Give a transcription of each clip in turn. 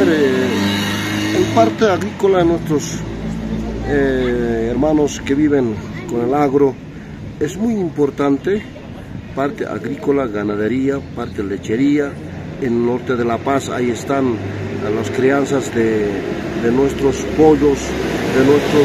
En parte agrícola, nuestros hermanos que viven con el agro, es muy importante, parte agrícola, ganadería, parte lechería. En el norte de La Paz, ahí están las crianzas de nuestros pollos, de nuestros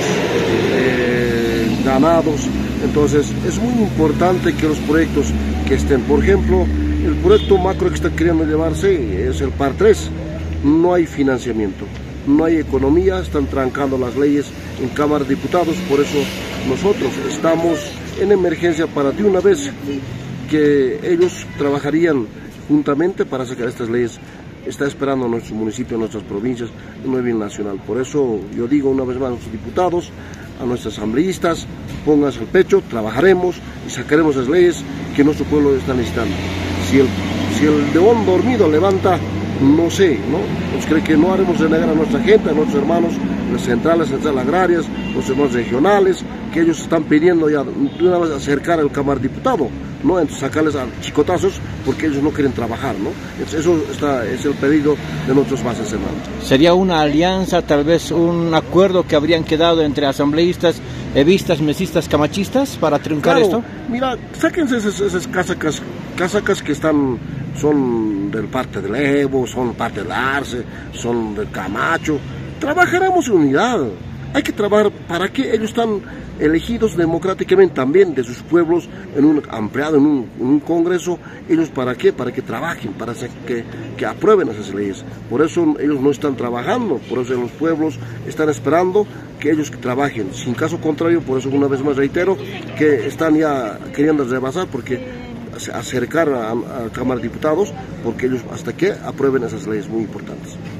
ganados. Entonces es muy importante que los proyectos que estén, por ejemplo, el proyecto macro que está queriendo llevarse es el PAR 3, no hay financiamiento, no hay economía, están trancando las leyes en Cámara de Diputados. Por eso nosotros estamos en emergencia para de una vez que ellos trabajarían juntamente para sacar estas leyes. Está esperando a nuestro municipio, a nuestras provincias, a nivel nacional. Por eso yo digo una vez más a nuestros diputados, a nuestros asambleístas, pónganse el pecho, trabajaremos y sacaremos las leyes que nuestro pueblo está necesitando. Si el león dormido levanta, no sé, ¿no? Nos cree que no haremos renegar a nuestra gente, a nuestros hermanos, las centrales agrarias, los hermanos regionales, que ellos están pidiendo ya de una vez acercar al Cámara de Diputado, ¿no? Entonces sacarles a chicotazos porque ellos no quieren trabajar, ¿no? Entonces eso es el pedido de nuestros bases, hermanos. ¿Sería una alianza, tal vez un acuerdo que habrían quedado entre asambleístas, evistas, mesistas, camachistas para truncar esto? Mira, sáquense esas casacas que son del parte del Evo, son parte del Arce, son del Camacho. Trabajaremos en unidad. Hay que trabajar para que ellos están elegidos democráticamente también de sus pueblos en un ampliado, en un congreso. Ellos para qué, para que trabajen, para que aprueben esas leyes. Por eso ellos no están trabajando, por eso los pueblos están esperando que ellos trabajen. Sin caso contrario, por eso una vez más reitero que están ya queriendo rebasar, porque acercar a Cámara de Diputados, porque ellos hasta que aprueben esas leyes muy importantes.